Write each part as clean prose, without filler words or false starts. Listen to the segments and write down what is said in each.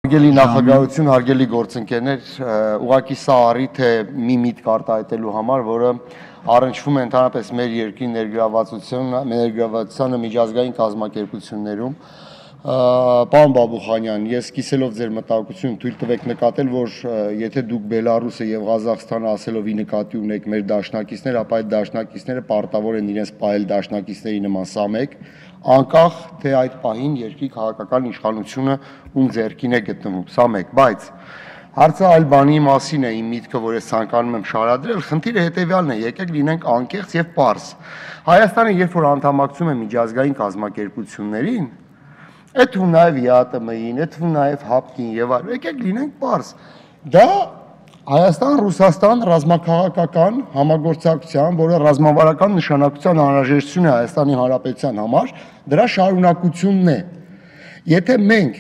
Հարգելի նախագահություն, հարգելի գործընկերներ, ուղղակի սա առիթ է մի միտք արտահայտելու համար, որը առնչվում է ընդհանրապես մեր երկրի ներգրավվածությանը միջազգային կազմակերպություններում։ Պարոն Բաբուխանյան, ես կիսելով ձեր մտահոգությունը թույլ տվեք նկատել, որ եթե դուք Բելարուսը եւ Ղազախստանը ասելով ի նկատի ունեք մեր դաշնակիցներ, ապա այդ դաշնակիցները պարտավոր են իրենց պահել դաշնակիցների նման սա մեկ, անկախ թե այդ պահին երկրի քաղաքական իշխանությունը ում ձեռքին է գտնվում, սա մեկ, բայց հարցը այլ բանի մասին է իմ միտքը, որ ես ցանկանում եմ շարադրել, խնդիրը հետեւյալն է, եկեք լինենք անկեղծ եւ պարզ։ Հայաստանը երբ որ անդամակցում է միջազգային կազմակերպություններին, այդ թվում նաեւ ԵԱՏՄ-ին, այդ թվում նաեւ ՀԱՊԿ-ին եւ այլն, եկեք լինենք պարզ։ Դա Հայաստան-Ռուսաստան ռազմաքաղաքական համագործակցության, որը ռազմավարական նշանակության անհրաժեշտություն է Հայաստանի Հանրապետության համար, դրա շարունակությունն է։ Եթե մենք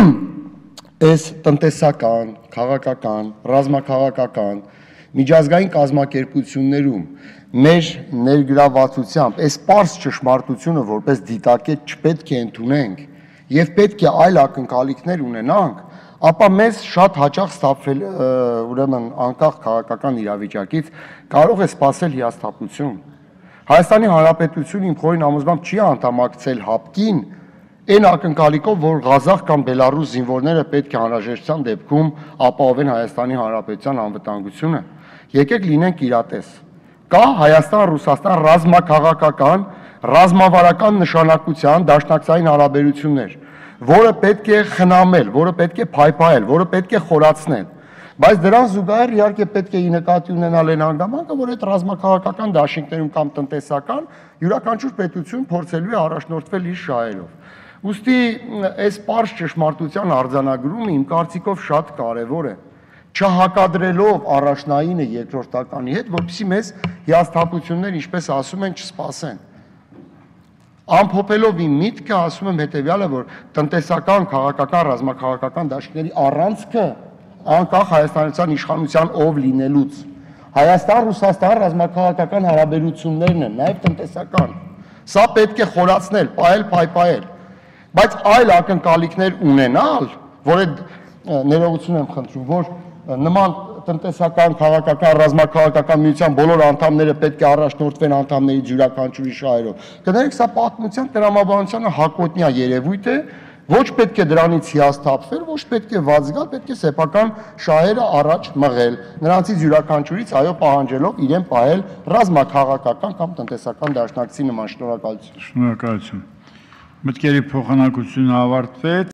այս տնտեսական, քաղաքական, ռազմաքաղաքական, միջազգային կազմակերպություններում մեր ներգրավվածությամբ այս պարզ ճշմարտությունը որպես դիտակետ չպետք է ընդունենք եւ պետք է այլ ակնկալիքներ ունենանք, ապա մեզ շատ հաճախ ստապվել ուրեմն անկախ քաղաքական իրավիճակից կարող է սպասել հիասթափություն։ Հայաստանի Հանրապետությունը իմ խորին համոզմամբ չի անդամակցել ՀԱՊԿ-ին այն ակնկալիքով, որ Ղազախ կամ Բելարուս զինվորները պետք է անհրաժեշտության դեպքում ապահովեն Հայաստանի Հանրապետության անվտանգությունը։ Եկեք լինենք իրատես։ Կա Հայաստան-Ռուսաստան ռազմաքաղաքական, ռազմավարական նշանակության դաշնակցային հարաբերություններ, որը պետք է խնամել, որը պետք է փայփայել, որը պետք է խորացնել։ Բայց դրան զուգահեռ իհարկե պետք է ի նկատի ունենալ այն հանգամանքը, որ այդ ռազմաքաղաքական դաշինքներում կամ տնտեսական յուրաքանչյուր պետություն փորձելու է առաջնորդվել իր շահերով։ Ուստի այս պարզ ճշմարտության արձանագրումը իմ կարծիքով շատ կարևոր է, չհակադրելով առաջնայինը երկրորդականի հետ, որպեսզի մեզ հիասթափություններ, ինչպես ասում են, չսպասեն։ Ամփոփելով իմ միտքը ասում եմ հետեւյալը, որ տնտեսական, քաղաքական, ռազմաքաղաքական դաշինքների առանցքը անկախ Հայաստանության իշխանության ով լինելուց Հայաստան-Ռուսաստան ռազմաքաղաքական հարաբերություններն են, նաև տնտեսական։ Սա պետք է խորացնել, պահել, փայփայել։ Բայց այլ ակնկալիքներ ունենալ, որ այդ ներողություն եմ խնդրում, որ նման տնտեսական, քաղաքական, ռազմաքաղաքական միության բոլոր անդամները պետք է առաջնորդվեն անդամների յուրաքանչյուրի շահերով։ Կներեք, սա պատմության տրամաբանությանը հակոտնյա երևույթ է, ոչ պետք է դրանից հիասթափվել, ոչ պետք է վաց գալ, պետք է սեփական շահերը առաջ մղել, նրանցից յուրաքանչյուրից այո պահանջելով իրեն պահել ռազմաքաղաքական կամ տնտեսական դաշնակցի նման։ Շնորհակալություն։ Շնորհակալություն։ Մտքերի փոխանակությունը ավարտվեց։